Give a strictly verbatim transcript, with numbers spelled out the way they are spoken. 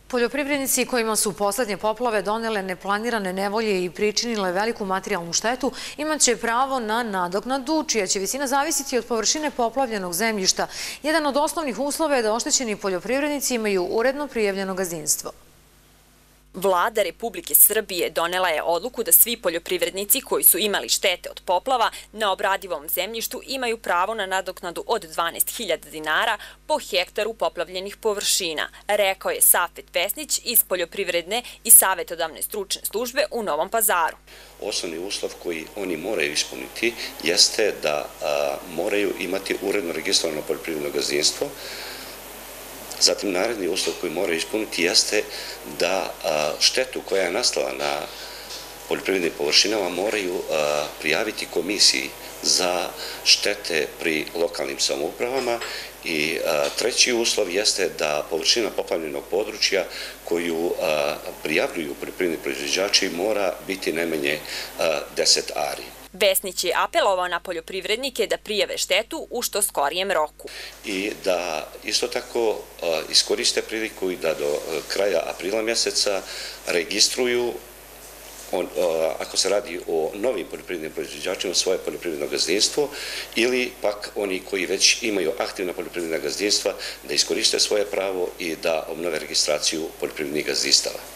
Poljoprivrednici kojima su poslednje poplave donele neplanirane nevolje i pričinile veliku materijalnu štetu imaće pravo na nadoknadu, čija će visina zavisiti od površine poplavljenog zemljišta. Jedan od osnovnih uslova je da oštećeni poljoprivrednici imaju uredno prijavljeno gazdinstvo. Vlada Republike Srbije donela je odluku da svi poljoprivrednici koji su imali štete od poplava na obradivom zemljištu imaju pravo na nadoknadu od dvanaest hiljada dinara po hektaru poplavljenih površina, rekao je Safet Vesnić iz Poljoprivredne i savetodavne stručne službe u Novom Pazaru. Osnovni uslov koji oni moraju ispuniti jeste da moraju imati uredno registrovano poljoprivredno gazdinstvo. Zatim, naredni uslov koji moraju ispuniti jeste da štetu koja je nastala na poljoprivrednim površinama moraju prijaviti komisiji za štete pri lokalnim samoupravama i treći uslov jeste da površina poplavljenog područja koju prijavljuju poljoprivredni proizvođači mora biti najmanje deset ari. Vesnić je apelovao na poljoprivrednike da prijave štetu u što skorijem roku. I da isto tako iskoriste priliku i da do kraja aprila mjeseca registruju, ako se radi o novim poljoprivrednim proizvođačima, svoje poljoprivredno gazdinstvo ili pak oni koji već imaju aktivna poljoprivredna gazdinstva da iskoriste svoje pravo i da obnove registraciju poljoprivrednih gazdinstava.